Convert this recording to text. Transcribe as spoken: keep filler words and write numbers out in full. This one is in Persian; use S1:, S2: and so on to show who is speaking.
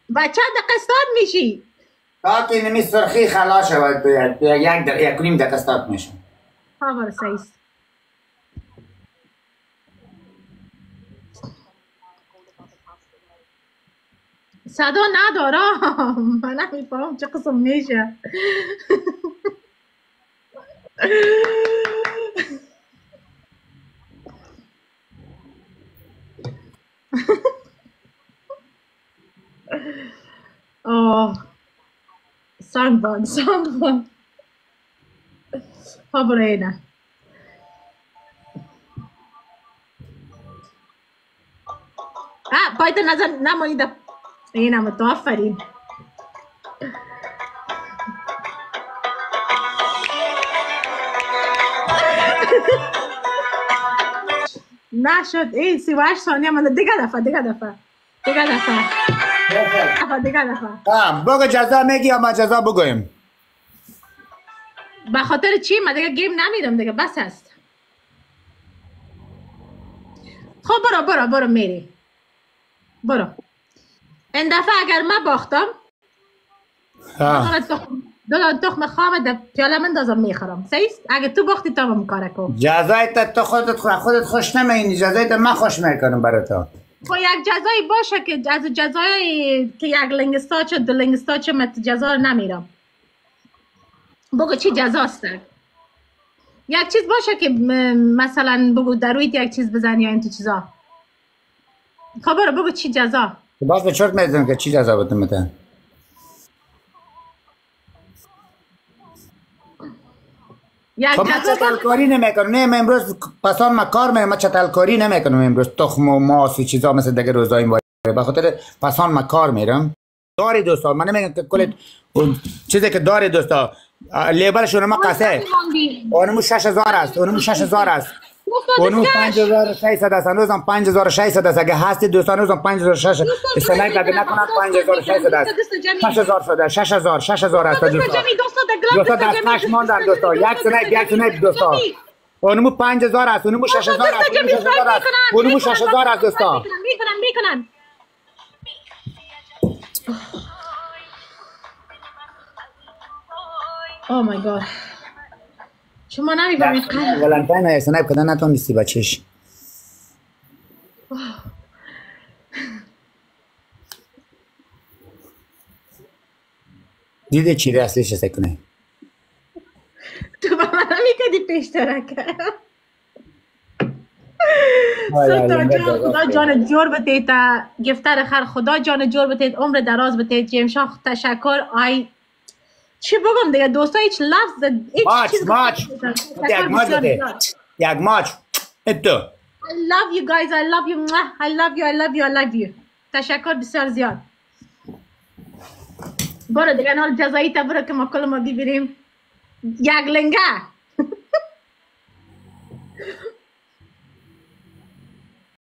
S1: بچه دقیقه استاد میشی
S2: تا که نمی سرخی خلا شود یک در یک نیم دقیقه استاد میشم.
S1: ها برو سایست صدا ندارم من نمیفهم چه قسم میشه آه سانگ بان سانگ بان ها برو اینه آه باید نظر نمانید اینه متوفرین نشد این سی و هشت ثانیه من دیگه دفعه دیگه دفعه دیگه دفعه دفعه دیگه دفعه
S2: بگو جزا میگی یا ما جزا بگویم؟
S1: به خاطر چی؟ من دیگه گیم نمیدم دیگه بس هست. خب برو برو برو میری برو این دفعه اگر من باختم دو تا تخم خام در پیاله من دازم میخورم سیست؟ اگه تو باختی تا هم کار کن
S2: جزایت تو خودت خودت خوش نمینی جزایت من خوش میکنم برای تو.
S1: خب یک جزایی باشه که از جزایی که یک لنگستاچ دو لنگستاچ مت جزا نمیرم بگو چی جزاست یک چیز باشه که مثلا بگو در رویت یک چیز بزنی یا این تو چیزا خبره بگو چی جزا
S2: باز به چرت میدونم که چی جزا بودم میتن خب من چتلکاری نمیکنم نه من امروز پسان من کار میکنم من چتلکاری نمیکنم امروز تخم و ماس و چیزا مثل دیگه روزای این به خاطر پسان من کار میرم داری دوستا من نمیگم که کل چیزی که داری دوستا لیبلشون ما قصه اونمو شش هزار است اونمو شش هزار است اونمو پنج هزار و ششصد است هنوزم پنج هزار و ششصد است اگه هستی دوستان هنوزم پنج هزار و ششصد استنایت اگه نکنم پنج هزار و ششصد است شش هزار شده شش هزار شش هزار است دوستا دوستا دست کش ماندن دوستا یک سنایت یک سنایت دوستا اونمو پنج هزار است اونمو شش هزار است اونمو شش هزار است اونمو شش هزار است دوستا
S1: میکنن میکنن Oh my god. شما نمی‌فهمید قلب
S2: ولنتاین اسنایپ کدن نتونستی بچش. دیده چی راستش است کنه.
S1: تو با من نمی‌کردی پیشترک. خدا جان جور بتید گفتار خیر خدا جان جور بتید عمر دراز بتید جیمشاه تشکر آی چی بگم دیگه دوستا هیچ لفظ هیچ
S2: ماچ ماچ یک ماچ بده یک ماچ اتو
S1: I love you guys I love you I love you I love you I love you تشکر بسیار زیاد برو دیگه حال جزایی تا برو که ما کل ما ببینیم یک لنگه